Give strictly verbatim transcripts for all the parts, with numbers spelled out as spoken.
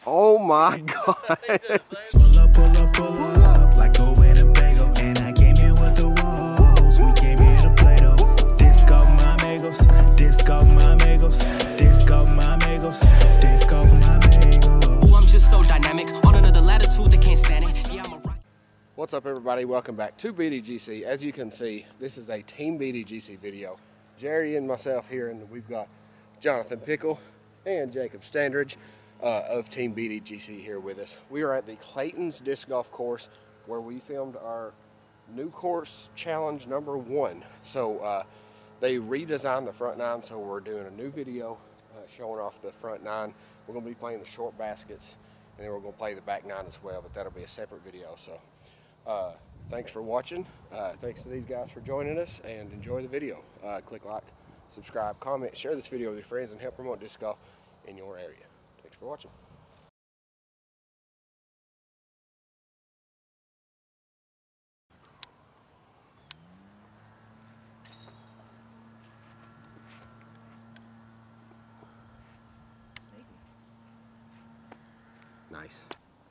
Oh my God. Pull up, pull up, pull up, like a Winnebago. And I came in with the walls, we came here to play though. Disco my amigos, disco my amigos, disco my amigos, disco for my amigos. I'm just so dynamic, on another latitude, they can't stand it. Yeah, I'm a rock. What's up everybody, welcome back to B D G C. As you can see, this is a Team B D G C video. Jerry and myself here, and we've got Jonathan Pickle and Jacob Standridge uh, of Team B D G C here with us. We are at the Claytons Disc Golf course where we filmed our new course challenge number one. So uh, they redesigned the front nine, so we're doing a new video uh, showing off the front nine. We're going to be playing the short baskets, and then we're going to play the back nine as well, but that'll be a separate video. So uh, thanks for watching. Uh, thanks to these guys for joining us, and enjoy the video. Uh, click like, subscribe, comment, share this video with your friends, and help promote disc golf in your area. Thanks for watching. Nice.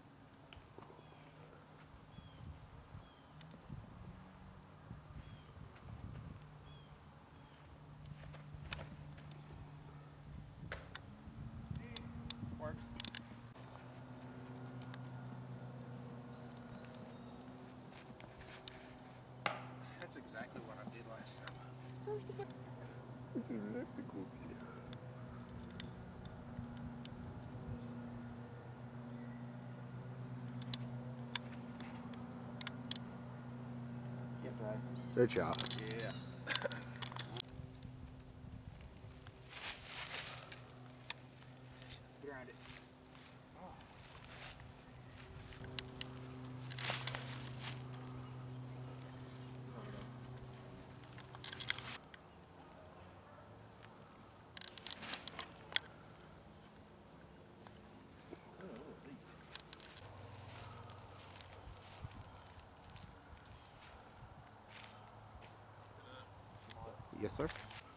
That's exactly what I did last time. Good shot. Yeah. Grind it. Oh. Yes, sir.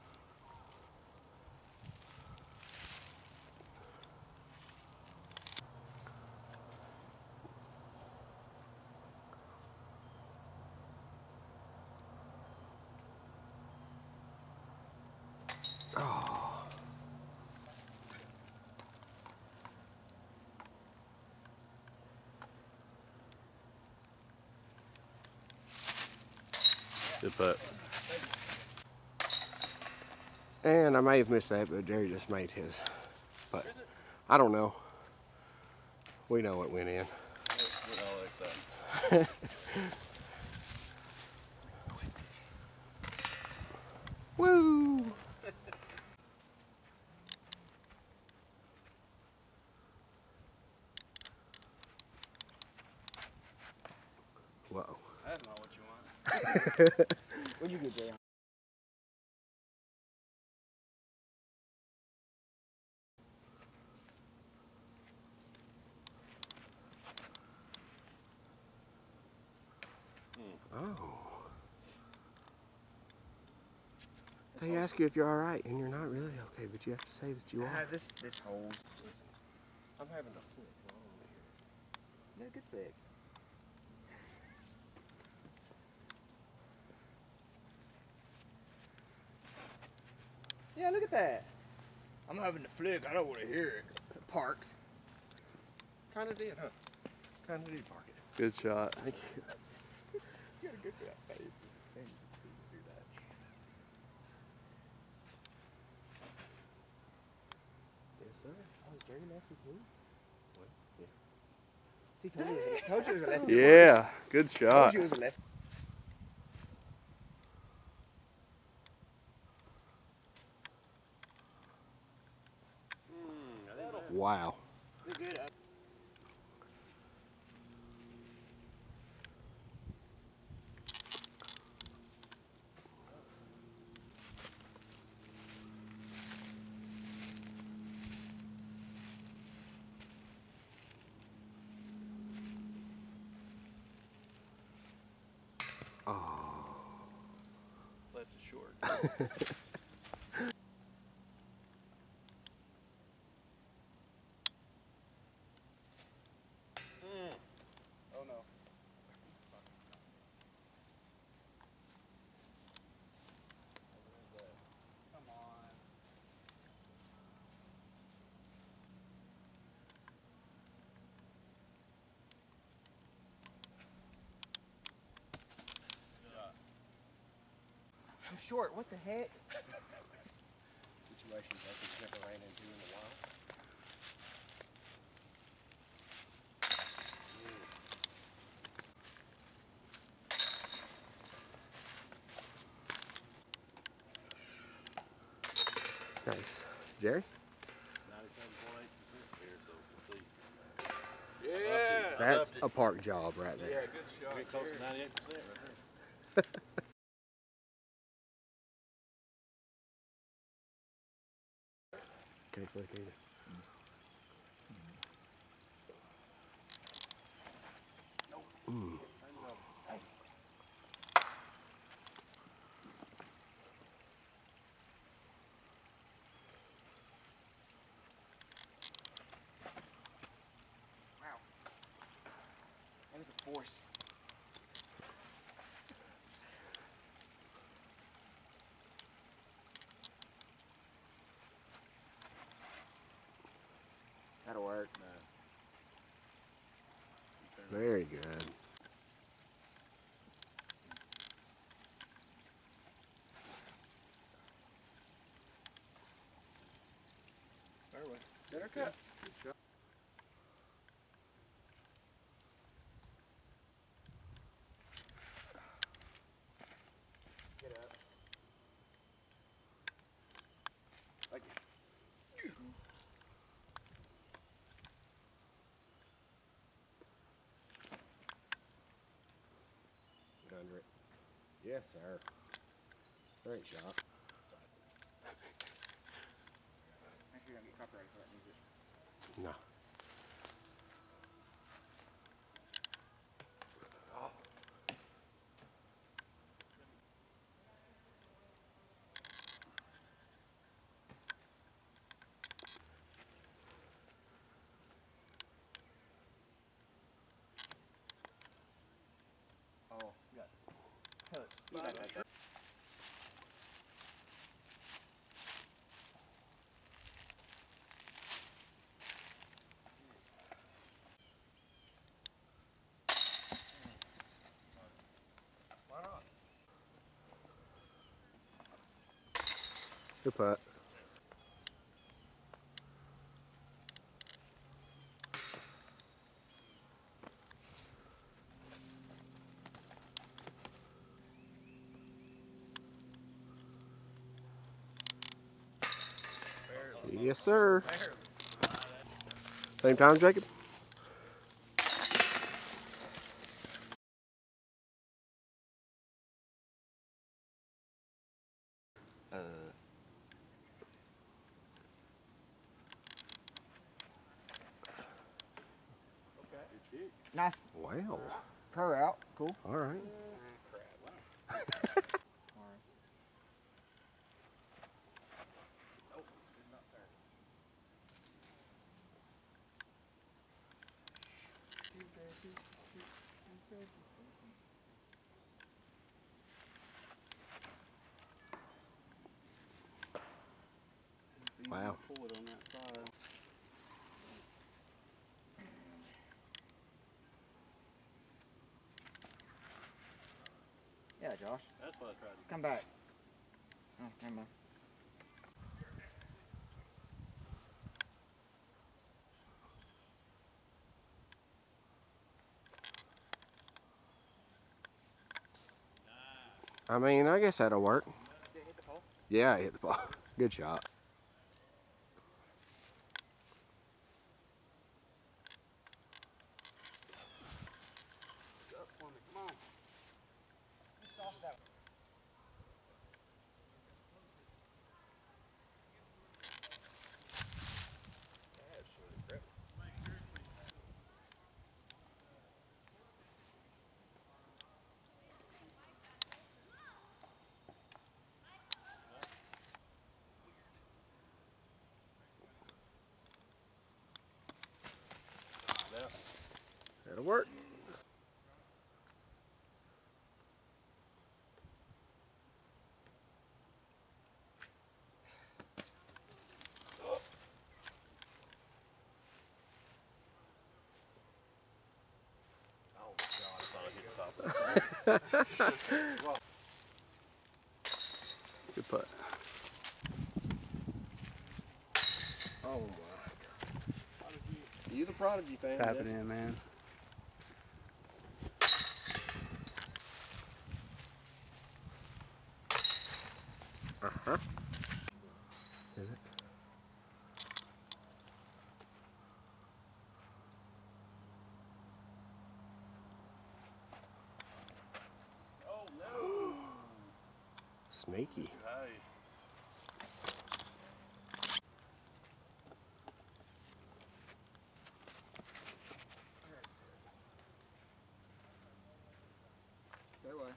Oh. Good putt. And I may have missed that, but Jerry just made his. But I don't know. We know what went in. Woo! Whoa. That's not what you want. What'd you get there? Oh. They ask you if you're all right, and you're not really okay, but you have to say that you are. Ah, this this holds. I'm having a flick while I'm over here. Yeah, good flick. Yeah, look at that. I'm having the flick. I don't want to hear it. Parks. Kind of did, huh? Kind of did park it. Good shot. Thank you. You gotta go for that face. And see you do that. Yes, sir. Oh, is Jerry lefty too? What? Yeah. See, told you it was a, told you it was a lefty. Yeah, good shot. Told you it was a lefty. Wow. Good. Oh. Left is short. short. What the heck? Situations I could never ran into in a while. Nice. Jerry? ninety-seven point eight percent here, so we'll see. Yeah. That's a park job right there. Yeah, good shot. Get close to ninety-eight percent right there. Can't flick either. Mm. Wow. That was a force. That'll work. Very good. Fairway. Center cut. Good shot. Get up. Thank you. Under it. Yes, sir. Great shot. Make sure you don't get copyrighted for that music. No. Oh, you got touch. You got that. Why not? Good putt. Yes, sir. Same time, Jacob? Uh. Okay. Nice. Wow. Pro out. Cool. All right. Wow. Pull it on that side. Yeah, Josh. That's what I tried to do. Come back. Oh, never mind. I mean, I guess that'll work. Did it hit the pole? Yeah, I hit the ball. Good shot. Up for me, come on. Sauce that. That'll work. Oh, God, I thought I hit the top of that. you the Prodigy fan. Tap yeah. it in, man. Uh-huh. Is it? Oh no! Sneaky. Hey. Fairway.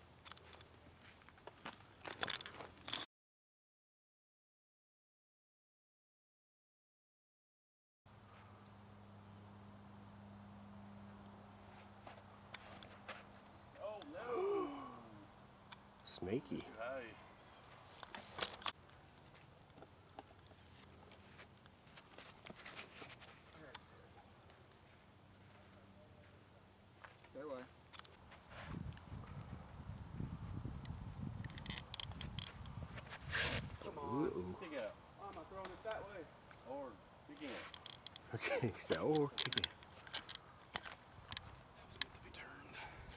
Oh no! Sneaky. Hey. Fairway. Come on. Ooh. Dig out. Why am I throwing it that way? Or dig in. Okay, so or kick it. To be turned.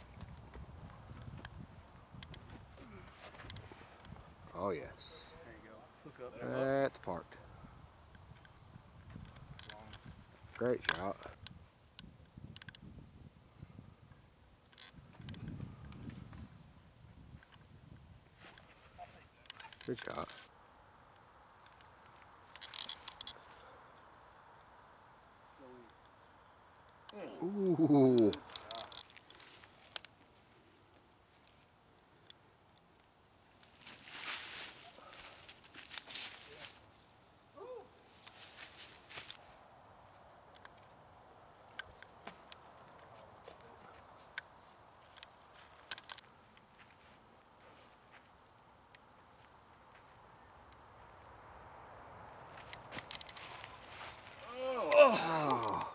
Oh yes. There you go. Hook up. That's parked. Great shot. Good shot. Ooh. Oh.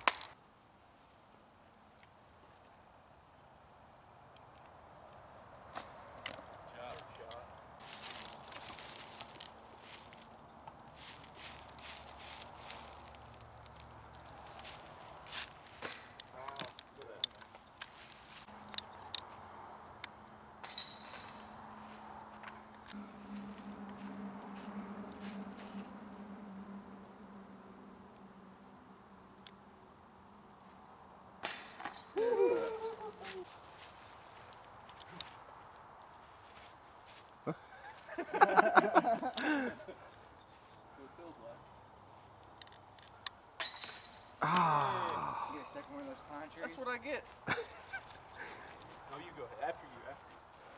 Ah. You get stuck in one of those pine trees? That's what I get. No, you go ahead. After you, after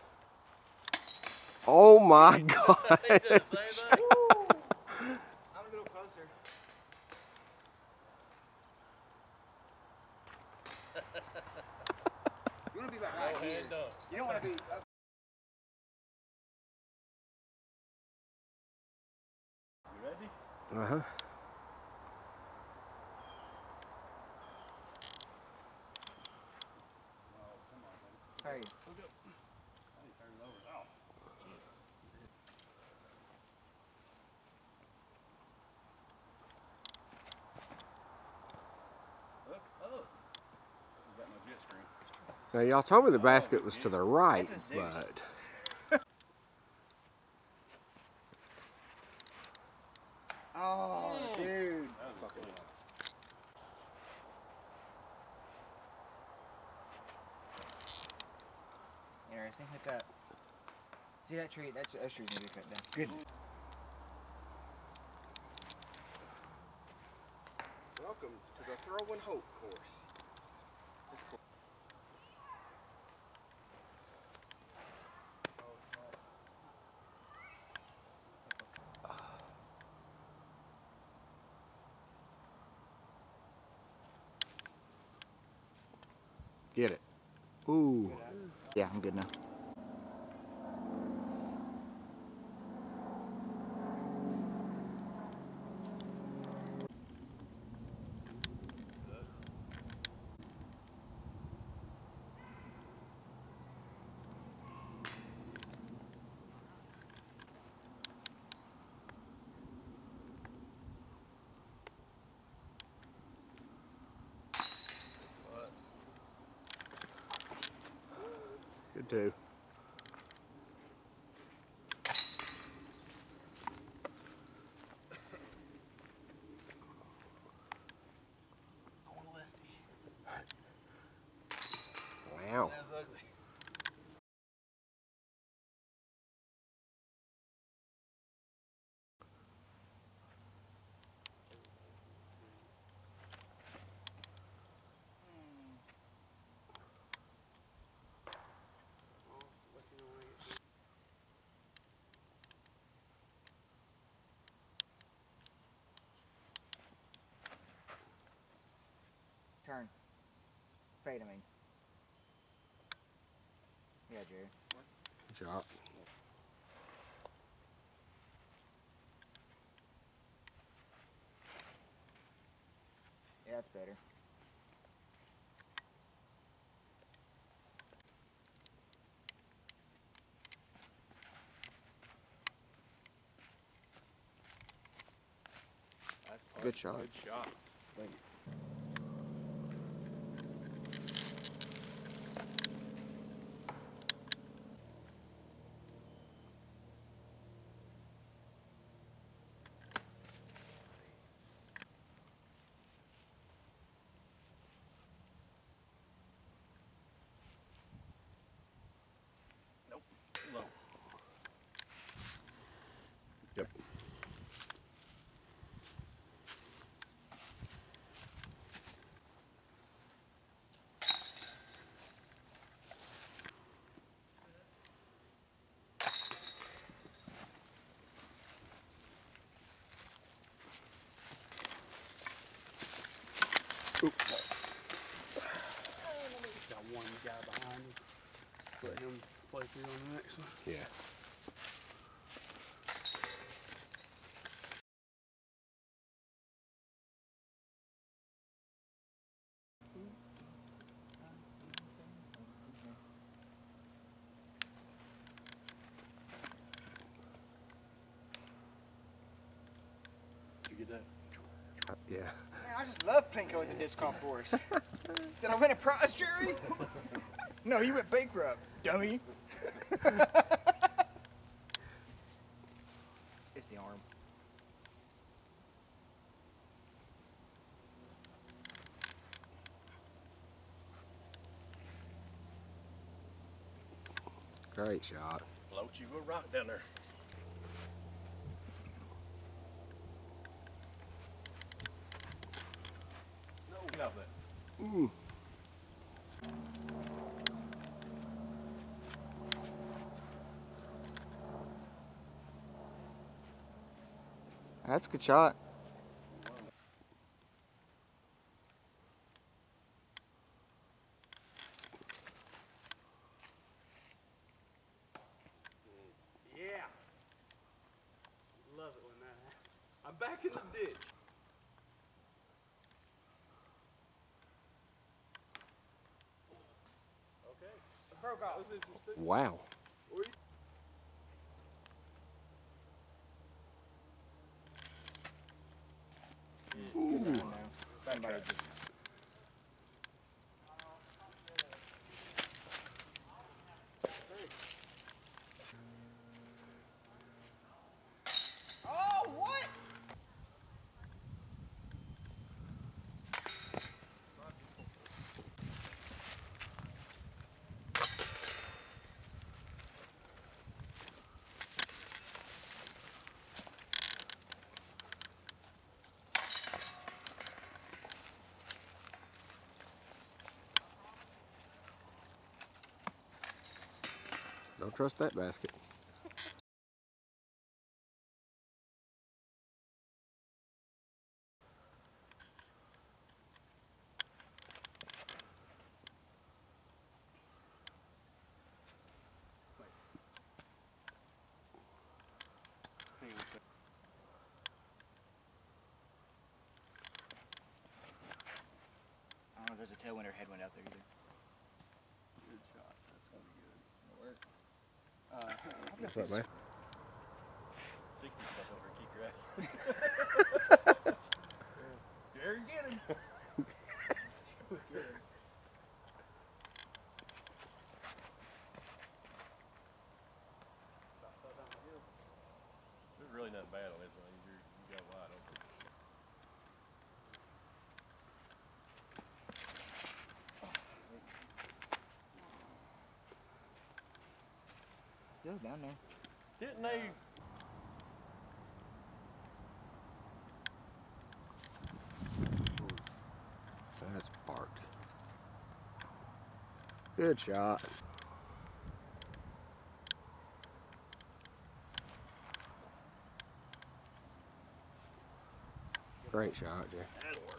you. Oh my God. He did the same thing. I'm a little closer. You want to be about right Go here. hand up. You don't want to be up. You ready? Uh-huh. Oh, come on, buddy. Hey, Hook up. I need to turn it over. Oh, jeez. Hook up. You got my jet stream. Now y'all told me the basket was to the right, That's a Zeus. but oh, dude. That was fucking Interesting. Hook up. See that tree? That, that tree's gonna be cut down. Goodness. welcome to the Throw and Hope course. Get it. Ooh. Yeah, I'm good now. Good too. Wow. That's ugly. Turn. Fade, I mean. Yeah, Jerry. Good shot. Yeah, that's better. Good shot. Good shot. Thank you. Low. Yep. Got one guy behind you. Let him play through on the next one. Yeah. Did you get that? Uh, yeah. Man, I just love Pinko at the disc golf course. Did I win a prize, Jerry? No, he went bankrupt, dummy. It's the arm. Great shot. Float you a rock down there. No, get out there. Ooh. That's a good shot. Yeah. Love it when that happens. I'm back in the ditch. Okay. Broke off. That was interesting. Wow. Where you- Somebody just. Oh, what? Don't trust that basket. Hang on a second. I don't know if there's a tailwind or headwind out there either. Good shot. That's gonna be good. Work. Uh, What's up, man? sixty stuff over keep your ass. Jerry, get him. was down there. Didn't they? That's parked. Good shot. Great shot, Jay. That'll work.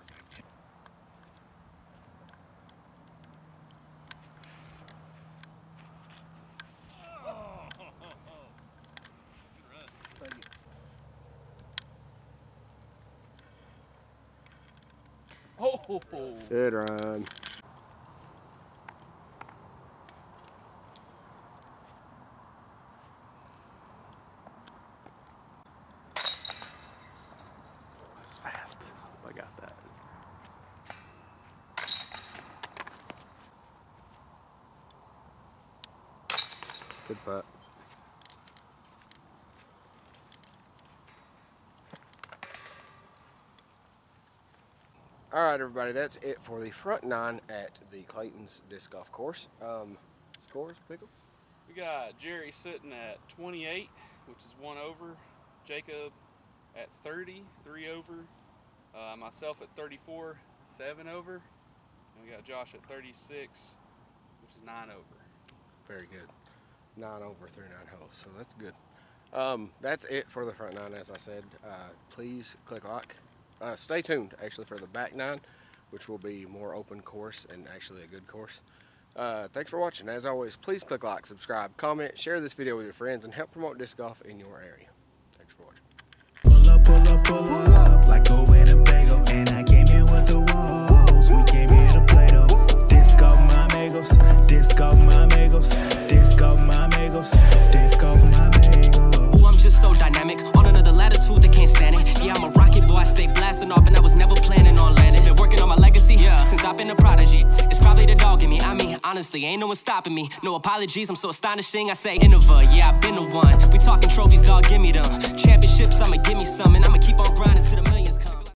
Oh, Good run. That's fast. I got that. Good putt. All right, everybody, that's it for the front nine at the Claytons Disc Golf Course. Um, scores, Pickle? we got Jerry sitting at twenty-eight, which is one over. Jacob at thirty, three over. Uh, myself at thirty-four, seven over. And we got Josh at thirty-six, which is nine over. Very good. Nine over through nine holes, so that's good. Um, that's it for the front nine, as I said. Uh, please click like. Uh, stay tuned, actually, for the back nine, which will be more open course and actually a good course. Uh, thanks for watching. As always, please click like, subscribe, comment, share this video with your friends, and help promote disc golf in your area. Thanks for watching. Pull up, pull up, pull up, like a Winnebago. And I came in with the walls, we came here to play though. Disc golf my amigos, disc golf my amigos, disc golf my amigos, disc golf my amigos. Ooh, I'm just so dynamic, on another latitude, they can't stand it. Yeah, I'm a rocket boy, I stay blasting off, and I was never planning on landing. Been working on my legacy, yeah, since I've been a prodigy. It's probably the dog in me, I mean, honestly, ain't no one stopping me. No apologies, I'm so astonishing, I say Innova, yeah, I've been the one. We talking trophies, dog, give me them. Championships, I'ma give me some, and I'ma keep on grinding till the millions come.